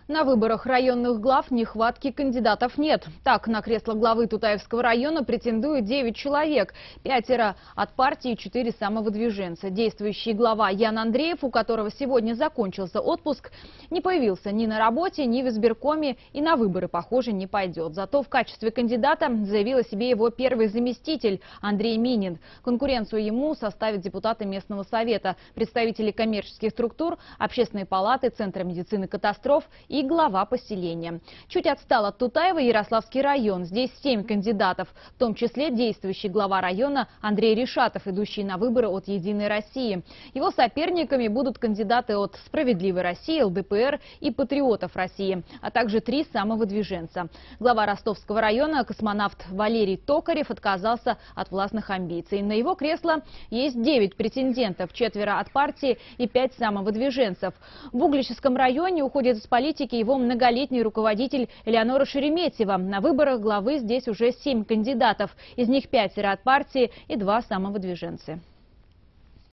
На выборах районных глав нехватки кандидатов нет. Так, на кресло главы Тутаевского района претендует 9 человек. 5 от партии и 4 самовыдвиженца. Действующий глава Ян Андреев, у которого сегодня закончился отпуск, не появился ни на работе, ни в избиркоме и на выборы, похоже, не пойдет. Зато в качестве кандидата заявил о себе его первый заместитель Андрей Минин. Конкуренцию ему составят депутаты местного совета, представители коммерческих структур, общественной палаты, Центра медицины катастроф и глава поселения. Чуть отстал от Тутаева Ярославский район. Здесь 7 кандидатов, в том числе действующий глава района Андрей Ришатов, идущий на выборы от «Единой России». Его соперниками будут кандидаты от «Справедливой России», ЛДПР и «Патриотов России», а также 3 самовыдвиженца. Глава Ростовского района, космонавт Валерий Токарев, отказался от властных амбиций. На его кресло есть 9 претендентов, 4 от партии и 5 самовыдвиженцев. В Угличском районе уходит из политики его многолетний руководитель Элеонора Шереметьева. На выборах главы здесь уже 7 кандидатов. Из них 5 от партии и 2 самовыдвиженцы.